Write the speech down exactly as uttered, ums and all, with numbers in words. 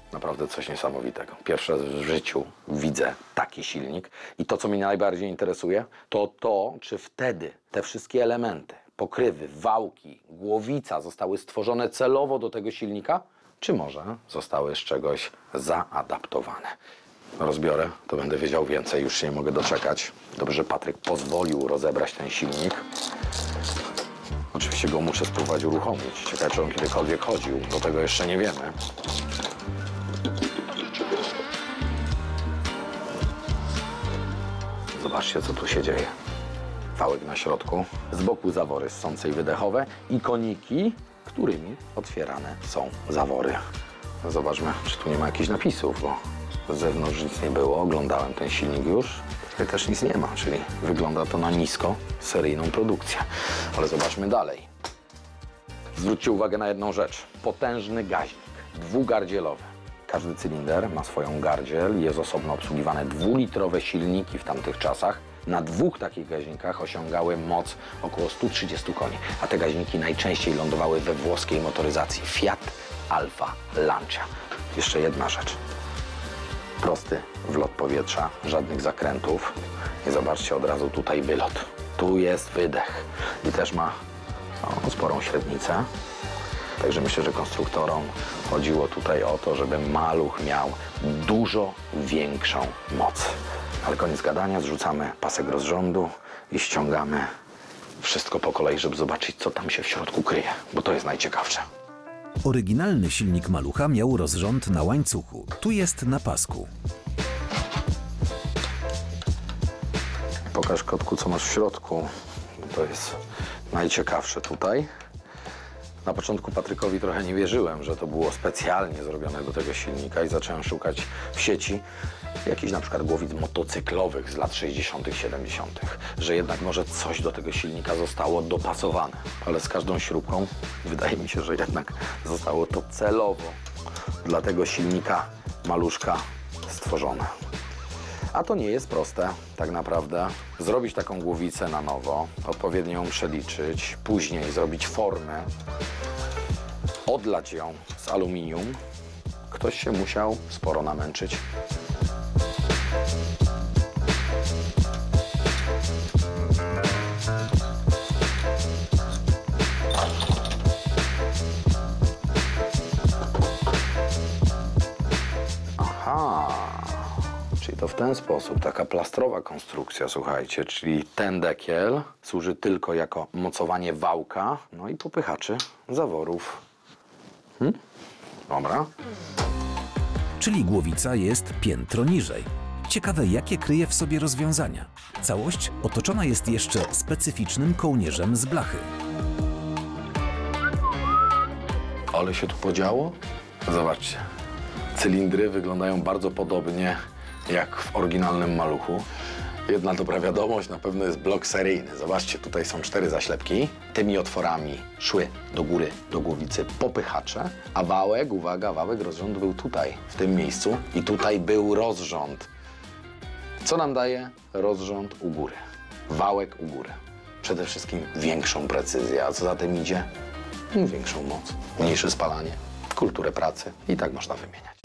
Naprawdę coś niesamowitego. Pierwszy raz w życiu widzę taki silnik i to, co mnie najbardziej interesuje, to to, czy wtedy te wszystkie elementy, pokrywy, wałki, głowica zostały stworzone celowo do tego silnika, czy może zostały z czegoś zaadaptowane. Rozbiorę, to będę wiedział więcej, już się nie mogę doczekać. Dobrze, że Patryk pozwolił rozebrać ten silnik. Oczywiście go muszę spróbować uruchomić. Ciekawe, czy on kiedykolwiek chodził, do tego jeszcze nie wiemy. Zobaczcie, co tu się dzieje. Wałek na środku, z boku zawory ssące i wydechowe i koniki, którymi otwierane są zawory. No zobaczmy, czy tu nie ma jakichś napisów, bo z zewnątrz nic nie było. Oglądałem ten silnik już. Tutaj też nic nie ma, czyli wygląda to na nisko seryjną produkcję. Ale zobaczmy dalej. Zwróćcie uwagę na jedną rzecz. Potężny gaźnik, dwugardzielowy. Każdy cylinder ma swoją gardziel, jest osobno obsługiwane dwulitrowe silniki w tamtych czasach. Na dwóch takich gaźnikach osiągały moc około stu trzydziestu koni, a te gaźniki najczęściej lądowały we włoskiej motoryzacji Fiat Alfa Lancia. Jeszcze jedna rzecz. Prosty wlot powietrza, żadnych zakrętów. I zobaczcie od razu tutaj wylot. Tu jest wydech i też ma o, sporą średnicę. Także myślę, że konstruktorom chodziło tutaj o to, żeby maluch miał dużo większą moc. Ale koniec gadania, zrzucamy pasek rozrządu i ściągamy wszystko po kolei, żeby zobaczyć, co tam się w środku kryje, bo to jest najciekawsze. Oryginalny silnik Malucha miał rozrząd na łańcuchu. Tu jest na pasku. Pokaż, kotku, co masz w środku. To jest najciekawsze tutaj. Na początku Patrykowi trochę nie wierzyłem, że to było specjalnie zrobione do tego silnika i zacząłem szukać w sieci jakichś na przykład głowic motocyklowych z lat sześćdziesiątych, siedemdziesiątych, że jednak może coś do tego silnika zostało dopasowane. Ale z każdą śrubką wydaje mi się, że jednak zostało to celowo dla tego silnika maluszka stworzone. A to nie jest proste, tak naprawdę. Zrobić taką głowicę na nowo, odpowiednio ją przeliczyć, później zrobić formę, odlać ją z aluminium. Ktoś się musiał sporo namęczyć. Aha. Czyli to w ten sposób, taka plastrowa konstrukcja, słuchajcie, czyli ten dekiel służy tylko jako mocowanie wałka, no i popychaczy zaworów. Hm? Dobra. Czyli głowica jest piętro niżej. Ciekawe, jakie kryje w sobie rozwiązania. Całość otoczona jest jeszcze specyficznym kołnierzem z blachy. Ale się tu podziało? Zobaczcie. Cylindry wyglądają bardzo podobnie jak w oryginalnym Maluchu. Jedna dobra wiadomość, na pewno jest blok seryjny. Zobaczcie, tutaj są cztery zaślepki. Tymi otworami szły do góry, do głowicy popychacze, a wałek, uwaga, wałek rozrządu był tutaj, w tym miejscu i tutaj był rozrząd. Co nam daje rozrząd u góry? Wałek u góry. Przede wszystkim większą precyzję, a co za tym idzie? Większą moc, mniejsze spalanie, kulturę pracy i tak można wymieniać.